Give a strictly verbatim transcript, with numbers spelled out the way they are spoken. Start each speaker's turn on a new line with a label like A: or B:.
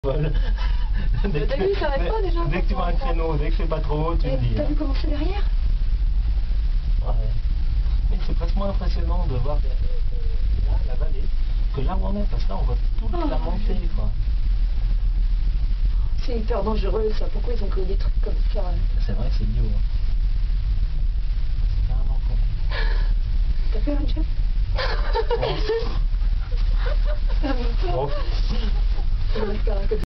A: vol. Dès
B: T'as vu, ça arrête pas déjà.
A: Dès que tu vois un créneau, dès que c'est pas trop haut, tu me dis.
B: T'as vu comment c'est derrière?
A: Ouais. Mais c'est presque moins impressionnant de voir là, la vallée, que là où on est, parce que là on voit toute
B: Oh,
A: la montée, quoi.
B: C'est hyper dangereux ça, pourquoi ils ont créé des trucs comme ça?
A: C'est vrai que c'est idiot. Hein. C'est carrément con.
B: T'as peur, Jeff?
A: Bon.
B: Ah, bon,
A: Bon.
B: on espère que